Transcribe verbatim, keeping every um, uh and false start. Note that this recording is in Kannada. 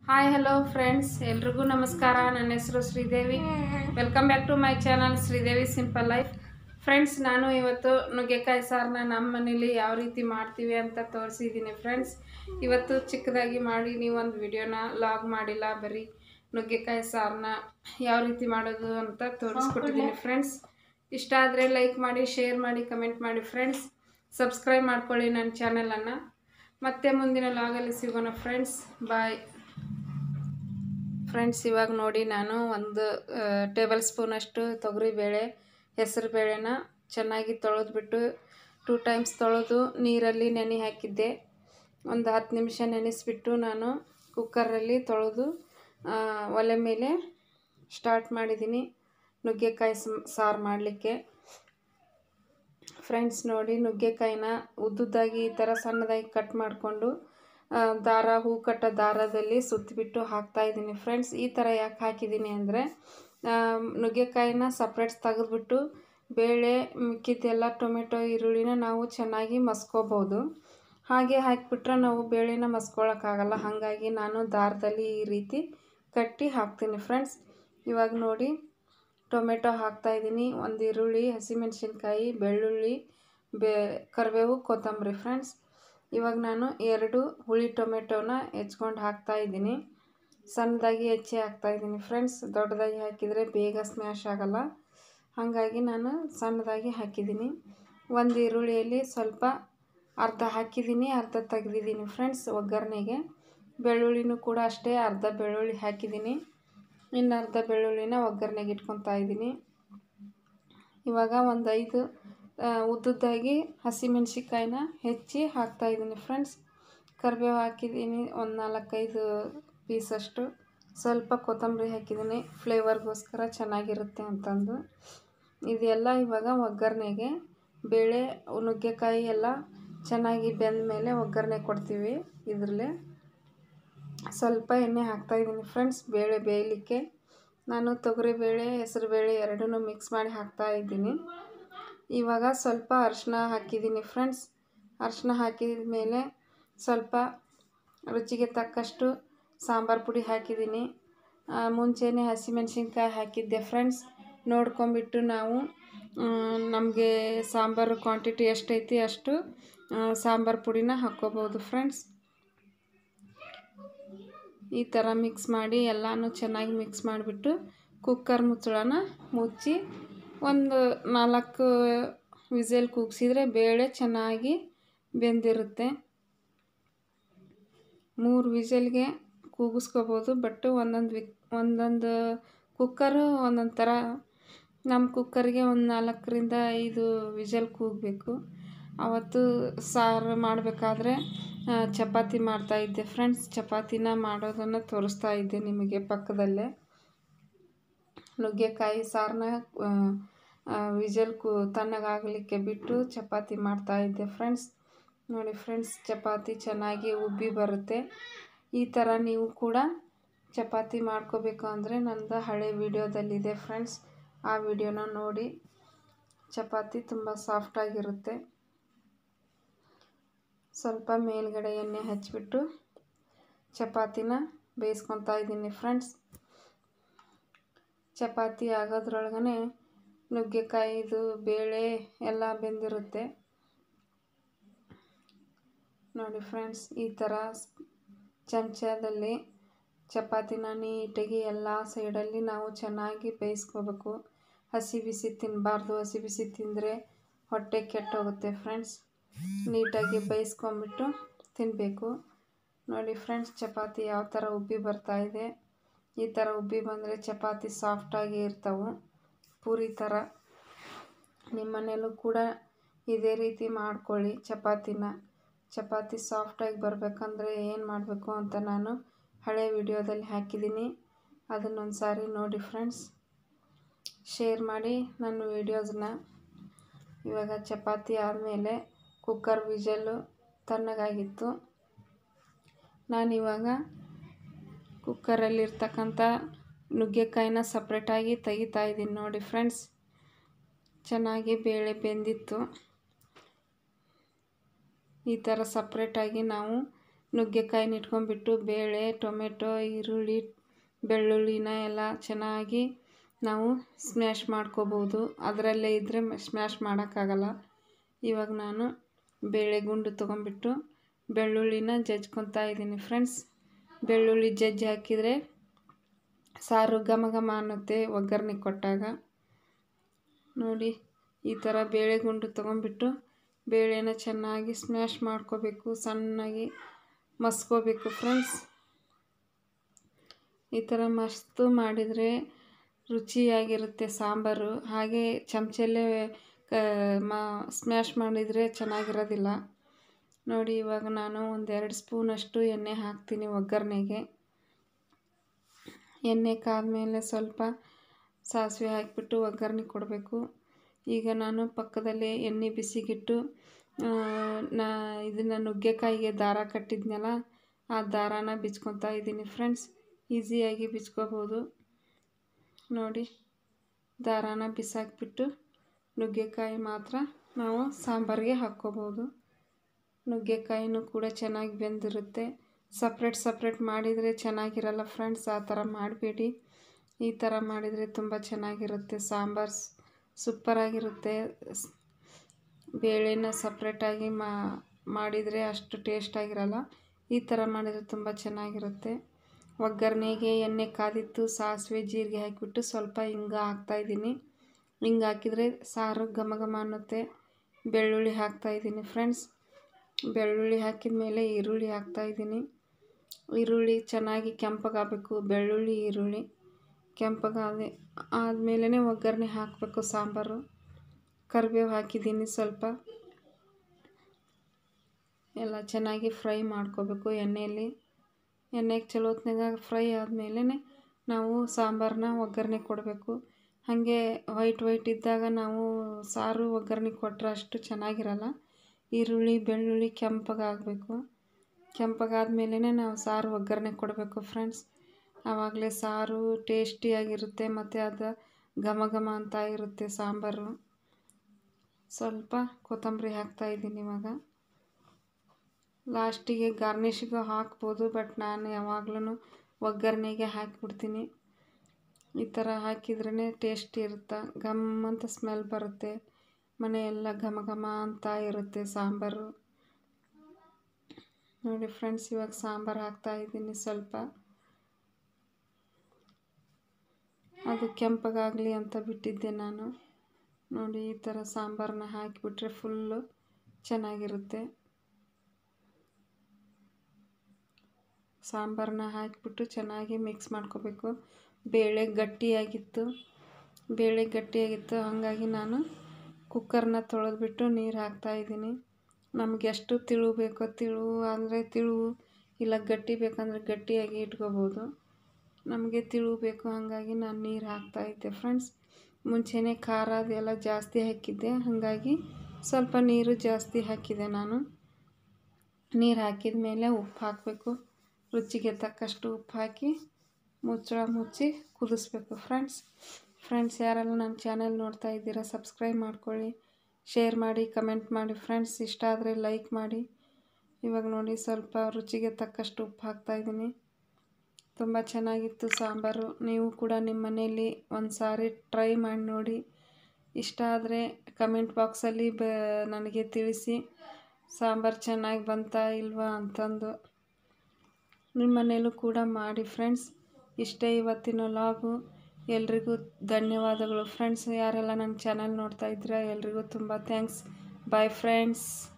ಹಾಯ್ ಹಲೋ ಫ್ರೆಂಡ್ಸ್, ಎಲ್ರಿಗೂ ನಮಸ್ಕಾರ. ನನ್ನ ಹೆಸರು Sridevi. Welcome back to my channel Sridevi simple life. Friends, ನಾನು ಇವತ್ತು ನುಗ್ಗೆಕಾಯಿ ಸಾರನ್ನ ನಮ್ಮ ಮನೇಲಿ ಯಾವ ರೀತಿ ಮಾಡ್ತೀವಿ ಅಂತ ತೋರಿಸಿದ್ದೀನಿ. ಫ್ರೆಂಡ್ಸ್, ಇವತ್ತು ಚಿಕ್ಕದಾಗಿ ಮಾಡಿ ನೀವು ಒಂದು ವಿಡಿಯೋನ ಲಾಗ್ ಮಾಡಿಲ್ಲ, ಬರೀ ನುಗ್ಗೆಕಾಯಿ ಸಾರನ್ನ ಯಾವ ರೀತಿ ಮಾಡೋದು ಅಂತ ತೋರಿಸ್ಕೊಟ್ಟಿದ್ದೀನಿ. ಫ್ರೆಂಡ್ಸ್, ಇಷ್ಟ ಆದರೆ ಲೈಕ್ ಮಾಡಿ, ಶೇರ್ ಮಾಡಿ, ಕಮೆಂಟ್ ಮಾಡಿ. ಫ್ರೆಂಡ್ಸ್, ಸಬ್ಸ್ಕ್ರೈಬ್ ಮಾಡ್ಕೊಳ್ಳಿ ನನ್ನ ಚಾನಲನ್ನು. ಮತ್ತೆ ಮುಂದಿನ ಲಾಗಲ್ಲಿ ಸಿಗೋಣ ಫ್ರೆಂಡ್ಸ್. ಬಾಯ್. ಫ್ರೆಂಡ್ಸ್, ಇವಾಗ ನೋಡಿ, ನಾನು ಒಂದು ಟೇಬಲ್ ಸ್ಪೂನಷ್ಟು ತೊಗರಿಬೇಳೆ, ಹೆಸರು ಬೇಳೆನ ಚೆನ್ನಾಗಿ ತೊಳೆದ್ಬಿಟ್ಟು ಟೂ ಟೈಮ್ಸ್ ತೊಳೆದು ನೀರಲ್ಲಿ ನೆನೆ ಹಾಕಿದ್ದೆ. ಒಂದು ಹತ್ತು ನಿಮಿಷ ನೆನೆಸ್ಬಿಟ್ಟು ನಾನು ಕುಕ್ಕರಲ್ಲಿ ತೊಳೆದು ಒಲೆ ಮೇಲೆ ಸ್ಟಾರ್ಟ್ ಮಾಡಿದ್ದೀನಿ ನುಗ್ಗೆಕಾಯಿ ಸಾರು ಮಾಡಲಿಕ್ಕೆ. ಫ್ರೆಂಡ್ಸ್ ನೋಡಿ, ನುಗ್ಗೆಕಾಯಿನ ಉದ್ದುದ್ದಾಗಿ ಈ ಥರ ಸಣ್ಣದಾಗಿ ಕಟ್ ಮಾಡಿಕೊಂಡು ದಾರ ಹೂ ಕಟ್ಟೋ ದಾರದಲ್ಲಿ ಸುತ್ತಿಬಿಟ್ಟು ಹಾಕ್ತಾಯಿದ್ದೀನಿ. ಫ್ರೆಂಡ್ಸ್, ಈ ಥರ ಯಾಕೆ ಹಾಕಿದ್ದೀನಿ ಅಂದರೆ, ನುಗ್ಗೆಕಾಯಿನ ಸಪ್ರೇಟ್ಸ್ ತೆಗೆದ್ಬಿಟ್ಟು ಬೇಳೆ ಮಿಕ್ಕಿದ್ದೆಲ್ಲ ಟೊಮೆಟೊ ಈರುಳ್ಳಿನ ನಾವು ಚೆನ್ನಾಗಿ ಮಸ್ಕೋಬೋದು. ಹಾಗೆ ಹಾಕಿಬಿಟ್ರೆ ನಾವು ಬೇಳೆನ ಮಸ್ಕೊಳ್ಳೋಕ್ಕಾಗಲ್ಲ. ಹಾಗಾಗಿ ನಾನು ದಾರದಲ್ಲಿ ಈ ರೀತಿ ಕಟ್ಟಿ ಹಾಕ್ತೀನಿ. ಫ್ರೆಂಡ್ಸ್, ಇವಾಗ ನೋಡಿ, ಟೊಮೆಟೊ ಹಾಕ್ತಾಯಿದ್ದೀನಿ, ಒಂದು ಈರುಳ್ಳಿ, ಹಸಿಮೆಣಸಿನ್ಕಾಯಿ, ಬೆಳ್ಳುಳ್ಳಿ, ಬೇ ಕರಿಬೇವು, ಕೊತ್ತಂಬರಿ. ಫ್ರೆಂಡ್ಸ್, ಇವಾಗ ನಾನು ಎರಡು ಹುಳಿ ಟೊಮೆಟೊನ ಹೆಚ್ಕೊಂಡು ಹಾಕ್ತಾಯಿದ್ದೀನಿ. ಸಣ್ಣದಾಗಿ ಹೆಚ್ಚಿ ಹಾಕ್ತಾಯಿದ್ದೀನಿ. ಫ್ರೆಂಡ್ಸ್, ದೊಡ್ಡದಾಗಿ ಹಾಕಿದರೆ ಬೇಗ ಸ್ಮ್ಯಾಶ್ ಆಗೋಲ್ಲ, ಹಾಗಾಗಿ ನಾನು ಸಣ್ಣದಾಗಿ ಹಾಕಿದ್ದೀನಿ. ಒಂದು ಈರುಳ್ಳಿಯಲ್ಲಿ ಸ್ವಲ್ಪ ಅರ್ಧ ಹಾಕಿದ್ದೀನಿ, ಅರ್ಧ ತೆಗೆದಿದ್ದೀನಿ. ಫ್ರೆಂಡ್ಸ್, ಒಗ್ಗರಣೆಗೆ ಬೆಳ್ಳುಳ್ಳಿನೂ ಕೂಡ ಅಷ್ಟೇ, ಅರ್ಧ ಬೆಳ್ಳುಳ್ಳಿ ಹಾಕಿದ್ದೀನಿ, ಇನ್ನು ಅರ್ಧ ಬೆಳ್ಳುಳ್ಳಿನ ಒಗ್ಗರಣೆಗೆ ಇಟ್ಕೊತಾ ಇದ್ದೀನಿ. ಇವಾಗ ಒಂದು ಐದು ಉದ್ದುದ್ದಾಗಿ ಹಸಿಮೆಣ್ಸಿಕಾಯಿನ ಹೆಚ್ಚಿ ಹಾಕ್ತಾಯಿದ್ದೀನಿ. ಫ್ರೆಂಡ್ಸ್, ಕರಿಬೇವು ಹಾಕಿದ್ದೀನಿ ಒಂದು ನಾಲ್ಕೈದು ಪೀಸಷ್ಟು, ಸ್ವಲ್ಪ ಕೊತ್ತಂಬರಿ ಹಾಕಿದ್ದೀನಿ ಫ್ಲೇವರ್ಗೋಸ್ಕರ ಚೆನ್ನಾಗಿರುತ್ತೆ ಅಂತಂದು. ಇದೆಲ್ಲ ಇವಾಗ ಒಗ್ಗರಣೆಗೆ ಬೇಳೆ ನುಗ್ಗೆಕಾಯಿ ಎಲ್ಲ ಚೆನ್ನಾಗಿ ಬೆಂದ ಮೇಲೆ ಒಗ್ಗರಣೆ ಕೊಡ್ತೀವಿ. ಇದರಲ್ಲೇ ಸ್ವಲ್ಪ ಎಣ್ಣೆ ಹಾಕ್ತಾಯಿದ್ದೀನಿ. ಫ್ರೆಂಡ್ಸ್, ಬೇಳೆ ಬೇಯಲಿಕ್ಕೆ ನಾನು ತೊಗರಿಬೇಳೆ, ಹೆಸರುಬೇಳೆ ಎರಡನ್ನೂ ಮಿಕ್ಸ್ ಮಾಡಿ ಹಾಕ್ತಾಯಿದ್ದೀನಿ. ಇವಾಗ ಸ್ವಲ್ಪ ಅರಿಶಿನ ಹಾಕಿದ್ದೀನಿ. ಫ್ರೆಂಡ್ಸ್, ಅರಿಶಿನ ಹಾಕಿದ ಮೇಲೆ ಸ್ವಲ್ಪ ರುಚಿಗೆ ತಕ್ಕಷ್ಟು ಸಾಂಬಾರು ಪುಡಿ ಹಾಕಿದ್ದೀನಿ. ಮುಂಚೆನೇ ಹಸಿಮೆಣ್ಸಿನ್ಕಾಯಿ ಹಾಕಿದ್ದೆ. ಫ್ರೆಂಡ್ಸ್, ನೋಡ್ಕೊಂಬಿಟ್ಟು ನಾವು ನಮಗೆ ಸಾಂಬಾರು ಕ್ವಾಂಟಿಟಿ ಎಷ್ಟೈತಿ ಅಷ್ಟು ಸಾಂಬಾರು ಪುಡಿನ ಹಾಕ್ಕೋಬೋದು. ಫ್ರೆಂಡ್ಸ್, ಈ ಥರ ಮಿಕ್ಸ್ ಮಾಡಿ ಎಲ್ಲನೂ ಚೆನ್ನಾಗಿ ಮಿಕ್ಸ್ ಮಾಡಿಬಿಟ್ಟು ಕುಕ್ಕರ್ ಮುಚ್ಚಳನ ಮುಚ್ಚಿ ಒಂದು ನಾಲ್ಕು ವಿಸಲ್ ಕೂಗಿಸಿದ್ರೆ ಬೇಳೆ ಚೆನ್ನಾಗಿ ಬೆಂದಿರುತ್ತೆ. ಮೂರು ವಿಸಲ್ಗೆ ಕೂಗಿಸ್ಕೋಬೋದು, ಬಟ್ ಒಂದೊಂದು ವಿ ಒಂದೊಂದು ಕುಕ್ಕರು ಒಂದೊಂದು ಥರ. ನಮ್ಮ ಕುಕ್ಕರ್ಗೆ ಒಂದು ನಾಲ್ಕರಿಂದ ಐದು ವಿಸಲ್ ಕೂಗಬೇಕು. ಅವತ್ತು ಸಾರು ಮಾಡಬೇಕಾದ್ರೆ ಚಪಾತಿ ಮಾಡ್ತಾಯಿದ್ದೆ. ಫ್ರೆಂಡ್ಸ್, ಚಪಾತಿನ ಮಾಡೋದನ್ನು ತೋರಿಸ್ತಾ ಇದ್ದೆ ನಿಮಗೆ ಪಕ್ಕದಲ್ಲೇ. ನುಗ್ಗೆಕಾಯಿ ಸಾರನ್ನ ವಿಜಲ್ ಕು ತಣ್ಣಗಾಗಲಿಕ್ಕೆ ಬಿಟ್ಟು ಚಪಾತಿ ಮಾಡ್ತಾಯಿದ್ದೆ. ಫ್ರೆಂಡ್ಸ್ ನೋಡಿ, ಫ್ರೆಂಡ್ಸ್, ಚಪಾತಿ ಚೆನ್ನಾಗಿ ಉಬ್ಬಿ ಬರುತ್ತೆ. ಈ ಥರ ನೀವು ಕೂಡ ಚಪಾತಿ ಮಾಡ್ಕೋಬೇಕು ಅಂದರೆ ನನ್ನದು ಹಳೆ ವಿಡಿಯೋದಲ್ಲಿದೆ. ಫ್ರೆಂಡ್ಸ್, ಆ ವಿಡಿಯೋನ ನೋಡಿ. ಚಪಾತಿ ತುಂಬ ಸಾಫ್ಟಾಗಿರುತ್ತೆ. ಸ್ವಲ್ಪ ಮೇಲ್ಗಡೆ ಎಣ್ಣೆ ಹಚ್ಚಿಬಿಟ್ಟು ಚಪಾತಿನ ಬೇಯಿಸ್ಕೊತಾ ಇದ್ದೀನಿ. ಫ್ರೆಂಡ್ಸ್, ಚಪಾತಿ ಆಗೋದ್ರೊಳಗನೆ ನುಗ್ಗೆಕಾಯಿದು ಬೇಳೆ ಎಲ್ಲ ಬೆಂದಿರುತ್ತೆ. ನೋಡಿ ಫ್ರೆಂಡ್ಸ್, ಈ ಥರ ಚಮಚದಲ್ಲಿ ಚಪಾತಿನ ನೀಟಾಗಿ ಎಲ್ಲ ಸೈಡಲ್ಲಿ ನಾವು ಚೆನ್ನಾಗಿ ಬೇಯಿಸ್ಕೋಬೇಕು. ಹಸಿ ಬಿಸಿ ತಿನ್ನಬಾರ್ದು. ಹಸಿ ಬಿಸಿ ತಿಂದರೆ ಹೊಟ್ಟೆ ಕೆಟ್ಟೋಗುತ್ತೆ. ಫ್ರೆಂಡ್ಸ್, ನೀಟಾಗಿ ಬೇಯಿಸ್ಕೊಂಬಿಟ್ಟು ತಿನ್ನಬೇಕು. ನೋಡಿ ಫ್ರೆಂಡ್ಸ್, ಚಪಾತಿ ಯಾವ ಥರ ಉಬ್ಬಿ ಬರ್ತಾಯಿದೆ. ಈ ಥರ ಉಬ್ಬಿ ಬಂದರೆ ಚಪಾತಿ ಸಾಫ್ಟಾಗಿ ಇರ್ತವೆ, ಪೂರಿ ಥರ. ನಿಮ್ಮ ಮನೇಲೂ ಕೂಡ ಇದೇ ರೀತಿ ಮಾಡ್ಕೊಳ್ಳಿ ಚಪಾತಿನ. ಚಪಾತಿ ಸಾಫ್ಟಾಗಿ ಬರಬೇಕಂದ್ರೆ ಏನು ಮಾಡಬೇಕು ಅಂತ ನಾನು ಹಳೆ ವಿಡಿಯೋದಲ್ಲಿ ಹಾಕಿದ್ದೀನಿ. ಅದನ್ನೊಂದು ಸಾರಿ ನೋಡಿ ಫ್ರೆಂಡ್ಸ್. ಶೇರ್ ಮಾಡಿ ನನ್ನ ವೀಡಿಯೋಸ್ನ. ಇವಾಗ ಚಪಾತಿ ಆದಮೇಲೆ ಕುಕ್ಕರ್ ವಿಜಲ್ಲು ತಣ್ಣಗಾಗಿತ್ತು. ನಾನಿವಾಗ ಕುಕ್ಕರಲ್ಲಿರ್ತಕ್ಕಂಥ ನುಗ್ಗೆಕಾಯಿನ ಸಪ್ರೇಟಾಗಿ ತೆಗಿತಾ ಇದ್ದೀನಿ. ನೋಡಿ ಫ್ರೆಂಡ್ಸ್, ಚೆನ್ನಾಗಿ ಬೇಳೆ ಬೆಂದಿತ್ತು. ಈ ಥರ ಸಪ್ರೇಟಾಗಿ ನಾವು ನುಗ್ಗೆಕಾಯಿನ ಇಟ್ಕೊಂಡ್ಬಿಟ್ಟು ಬೇಳೆ, ಟೊಮೆಟೊ, ಈರುಳ್ಳಿ, ಬೆಳ್ಳುಳ್ಳಿನ ಎಲ್ಲ ಚೆನ್ನಾಗಿ ನಾವು ಸ್ಮ್ಯಾಶ್ ಮಾಡ್ಕೋಬೋದು. ಅದರಲ್ಲೇ ಇದ್ದರೆ ಸ್ಮ್ಯಾಶ್ ಮಾಡೋಕ್ಕಾಗಲ್ಲ. ಇವಾಗ ನಾನು ಬೇಳೆ ಗುಂಡು ತೊಗೊಂಡ್ಬಿಟ್ಟು ಬೆಳ್ಳುಳ್ಳಿನ ಜಜ್ಕೊತಾ ಇದ್ದೀನಿ ಫ್ರೆಂಡ್ಸ್. ಬೆಳ್ಳುಳ್ಳಿ ಜಜ್ಜಿ ಹಾಕಿದರೆ ಸಾರು ಘಮ ಘಮ ಅನ್ನುತ್ತೆ ಒಗ್ಗರಣೆ ಕೊಟ್ಟಾಗ. ನೋಡಿ ಈ ಥರ ಬೇಳೆ ಗುಂಡು ತೊಗೊಂಡ್ಬಿಟ್ಟು ಬೇಳೆನ ಚೆನ್ನಾಗಿ ಸ್ಮ್ಯಾಶ್ ಮಾಡ್ಕೋಬೇಕು, ಸಣ್ಣಗೆ ಮಸ್ಕೋಬೇಕು ಫ್ರೆಂಡ್ಸ್. ಈ ಥರ ಮಸ್ತು ಮಾಡಿದರೆ ರುಚಿಯಾಗಿರುತ್ತೆ ಸಾಂಬಾರು. ಹಾಗೆ ಚಮಚಲ್ಲೇ ಕ ಮಾ ಸ್ಮ್ಯಾಶ್ ಮಾಡಿದರೆ ಚೆನ್ನಾಗಿರೋದಿಲ್ಲ. ನೋಡಿ ಇವಾಗ ನಾನು ಒಂದೆರಡು ಸ್ಪೂನಷ್ಟು ಎಣ್ಣೆ ಹಾಕ್ತೀನಿ ಒಗ್ಗರಣೆಗೆ. ಎಣ್ಣೆ ಕಾದ್ಮೇಲೆ ಸ್ವಲ್ಪ ಸಾಸಿವೆ ಹಾಕಿಬಿಟ್ಟು ಒಗ್ಗರಣೆ ಕೊಡಬೇಕು. ಈಗ ನಾನು ಪಕ್ಕದಲ್ಲೇ ಎಣ್ಣೆ ಬಿಸಿಗಿಟ್ಟು ನಾ ಇದನ್ನು ನುಗ್ಗೆಕಾಯಿಗೆ ದಾರ ಕಟ್ಟಿದ್ನಲ್ಲ, ಆ ದಾರಾನ ಬಿಚ್ಕೊತಾ ಇದ್ದೀನಿ ಫ್ರೆಂಡ್ಸ್. ಈಸಿಯಾಗಿ ಬಿಚ್ಕೋಬೋದು. ನೋಡಿ ದಾರಾನ ಬಿಸಾಕಿಬಿಟ್ಟು ನುಗ್ಗೆಕಾಯಿ ಮಾತ್ರ ನಾವು ಸಾಂಬಾರಿಗೆ ಹಾಕ್ಕೋಬೋದು. ನುಗ್ಗೆಕಾಯಿನೂ ಕೂಡ ಚೆನ್ನಾಗಿ ಬೆಂದಿರುತ್ತೆ. ಸಪ್ರೇಟ್ ಸಪ್ರೇಟ್ ಮಾಡಿದರೆ ಚೆನ್ನಾಗಿರಲ್ಲ ಫ್ರೆಂಡ್ಸ್, ಆ ಥರ ಮಾಡಬೇಡಿ. ಈ ಥರ ಮಾಡಿದರೆ ತುಂಬ ಚೆನ್ನಾಗಿರುತ್ತೆ ಸಾಂಬಾರು, ಸೂಪರಾಗಿರುತ್ತೆ. ಬೇಳೆನ ಸಪ್ರೇಟಾಗಿ ಮಾಡಿದರೆ ಅಷ್ಟು ಟೇಸ್ಟಾಗಿರಲ್ಲ. ಈ ಥರ ಮಾಡಿದರೆ ತುಂಬ ಚೆನ್ನಾಗಿರುತ್ತೆ. ಒಗ್ಗರಣೆಗೆ ಎಣ್ಣೆ ಕಾದಿತ್ತು, ಸಾಸಿವೆ ಜೀರಿಗೆ ಹಾಕಿಬಿಟ್ಟು ಸ್ವಲ್ಪ ಹಿಂಗ ಹಾಕ್ತಾಯಿದ್ದೀನಿ. ಹಿಂಗೆ ಹಾಕಿದರೆ ಸಾರು ಘಮ ಘಮ ಅನ್ನುತ್ತೆ. ಬೆಳ್ಳುಳ್ಳಿ ಹಾಕ್ತಾಯಿದ್ದೀನಿ ಫ್ರೆಂಡ್ಸ್. ಬೆಳ್ಳುಳ್ಳಿ ಹಾಕಿದ ಮೇಲೆ ಈರುಳ್ಳಿ ಹಾಕ್ತಾಯಿದ್ದೀನಿ. ಈರುಳ್ಳಿ ಚೆನ್ನಾಗಿ ಕೆಂಪಗಾಗಬೇಕು. ಬೆಳ್ಳುಳ್ಳಿ ಈರುಳ್ಳಿ ಕೆಂಪಗಾದ ಆದಮೇಲೆ ಒಗ್ಗರಣೆ ಹಾಕಬೇಕು ಸಾಂಬಾರು. ಕರಿಬೇವು ಹಾಕಿದ್ದೀನಿ ಸ್ವಲ್ಪ. ಎಲ್ಲ ಚೆನ್ನಾಗಿ ಫ್ರೈ ಮಾಡ್ಕೋಬೇಕು ಎಣ್ಣೆಯಲ್ಲಿ. ಎಣ್ಣೆಗೆ ಚಲೋ ಹೊತ್ನಾಗ ಫ್ರೈ ಆದಮೇಲೆ ನಾವು ಸಾಂಬಾರನ್ನ ಒಗ್ಗರಣೆ ಕೊಡಬೇಕು. ಹಾಗೆ ವೈಟ್ ವೈಟ್ ಇದ್ದಾಗ ನಾವು ಸಾರು ಒಗ್ಗರಣೆ ಕೊಟ್ಟರೆ ಅಷ್ಟು ಚೆನ್ನಾಗಿರಲ್ಲ. ಈರುಳ್ಳಿ ಬೆಳ್ಳುಳ್ಳಿ ಕೆಂಪಗಾಗಬೇಕು. ಕೆಂಪಗಾದ್ಮೇಲೆ ನಾವು ಸಾರು ಒಗ್ಗರಣೆ ಕೊಡಬೇಕು ಫ್ರೆಂಡ್ಸ್. ಆವಾಗಲೇ ಸಾರು ಟೇಸ್ಟಿಯಾಗಿರುತ್ತೆ ಮತ್ತು ಅದು ಘಮ ಘಮ ಅಂತ ಇರುತ್ತೆ ಸಾಂಬಾರು. ಸ್ವಲ್ಪ ಕೊತ್ತಂಬರಿ ಹಾಕ್ತಾಯಿದ್ದೀನಿ ಇವಾಗ. ಲಾಸ್ಟಿಗೆ ಗಾರ್ನಿಷಿಗೆ ಹಾಕ್ಬೋದು, ಬಟ್ ನಾನು ಯಾವಾಗ್ಲೂ ಒಗ್ಗರಣೆಗೆ ಹಾಕಿಬಿಡ್ತೀನಿ. ಈ ಥರ ಹಾಕಿದ್ರೇ ಟೇಸ್ಟ್ ಇರುತ್ತೆ. ಘಮ್ ಅಂತ ಸ್ಮೆಲ್ ಬರುತ್ತೆ. ಮನೆಯೆಲ್ಲ ಘಮ ಘಮ ಅಂತ ಇರುತ್ತೆ ಸಾಂಬಾರು. ನೋಡಿ ಫ್ರೆಂಡ್ಸ್, ಇವಾಗ ಸಾಂಬಾರು ಹಾಕ್ತಾಯಿದ್ದೀನಿ ಸ್ವಲ್ಪ. ಅದು ಕೆಂಪಗಾಗಲಿ ಅಂತ ಬಿಟ್ಟಿದ್ದೆ ನಾನು. ನೋಡಿ ಈ ಥರ ಸಾಂಬಾರನ್ನ ಹಾಕಿಬಿಟ್ರೆ ಫುಲ್ಲು ಚೆನ್ನಾಗಿರುತ್ತೆ. ಸಾಂಬಾರನ್ನ ಹಾಕಿಬಿಟ್ಟು ಚೆನ್ನಾಗಿ ಮಿಕ್ಸ್ ಮಾಡ್ಕೋಬೇಕು. ಬೇಳೆ ಗಟ್ಟಿಯಾಗಿತ್ತು ಬೇಳೆ ಗಟ್ಟಿಯಾಗಿತ್ತು ಹಾಗಾಗಿ ನಾನು ಕುಕ್ಕರ್ನ ತೊಳೆದ್ಬಿಟ್ಟು ನೀರು ಹಾಕ್ತಾಯಿದ್ದೀನಿ. ನಮಗೆ ಎಷ್ಟು ತಿಳು ಬೇಕೋ, ತಿಳು ಅಂದರೆ ತಿಳು, ಇಲ್ಲ ಗಟ್ಟಿ ಬೇಕಂದರೆ ಗಟ್ಟಿಯಾಗಿ ಇಟ್ಕೋಬೋದು. ನಮಗೆ ತಿಳು ಬೇಕು, ಹಾಗಾಗಿ ನಾನು ನೀರು ಹಾಕ್ತಾಯಿದ್ದೆ ಫ್ರೆಂಡ್ಸ್. ಮುಂಚೆನೇ ಖಾರ ಅದೆಲ್ಲ ಜಾಸ್ತಿ ಹಾಕಿದ್ದೆ, ಹಾಗಾಗಿ ಸ್ವಲ್ಪ ನೀರು ಜಾಸ್ತಿ ಹಾಕಿದೆ ನಾನು. ನೀರು ಹಾಕಿದ ಮೇಲೆ ಉಪ್ಪು ಹಾಕಬೇಕು. ರುಚಿಗೆ ತಕ್ಕಷ್ಟು ಉಪ್ಪು ಹಾಕಿ ಮುಚ್ಚಳ ಮುಚ್ಚಿ ಕುದಿಸ್ಬೇಕು ಫ್ರೆಂಡ್ಸ್. ಫ್ರೆಂಡ್ಸ್ ಯಾರೆಲ್ಲ ನನ್ನ ಚಾನೆಲ್ ನೋಡ್ತಾ ಇದ್ದೀರಾ ಸಬ್ಸ್ಕ್ರೈಬ್ ಮಾಡ್ಕೊಳ್ಳಿ, ಶೇರ್ ಮಾಡಿ, ಕಮೆಂಟ್ ಮಾಡಿ ಫ್ರೆಂಡ್ಸ್. ಇಷ್ಟ ಆದರೆ ಲೈಕ್ ಮಾಡಿ. ಇವಾಗ ನೋಡಿ ಸ್ವಲ್ಪ ರುಚಿಗೆ ತಕ್ಕಷ್ಟು ಉಪ್ಪು ಹಾಕ್ತಾಯಿದ್ದೀನಿ. ತುಂಬ ಚೆನ್ನಾಗಿತ್ತು ಸಾಂಬಾರು. ನೀವು ಕೂಡ ನಿಮ್ಮ ಮನೆಯಲ್ಲಿ ಒಂದು ಸಾರಿ ಟ್ರೈ ಮಾಡಿ ನೋಡಿ. ಇಷ್ಟ ಆದರೆ ಕಮೆಂಟ್ ಬಾಕ್ಸಲ್ಲಿ ಬ ನನಗೆ ತಿಳಿಸಿ ಸಾಂಬಾರು ಚೆನ್ನಾಗಿ ಬಂತಾ ಇಲ್ವಾ ಅಂತಂದು. ನಿಮ್ಮ ಮನೆಯಲ್ಲೂ ಕೂಡ ಮಾಡಿ ಫ್ರೆಂಡ್ಸ್. ಇಷ್ಟೇ ಇವತ್ತಿನ ಲಾಗು. ಎಲ್ರಿಗೂ ಧನ್ಯವಾದಗಳು ಫ್ರೆಂಡ್ಸ್. ಯಾರೆಲ್ಲ ನನ್ನ ಚಾನಲ್ ನೋಡ್ತಾ ಇದ್ದೀರಾ ಎಲ್ರಿಗೂ ತುಂಬ ಥ್ಯಾಂಕ್ಸ್. Bye friends.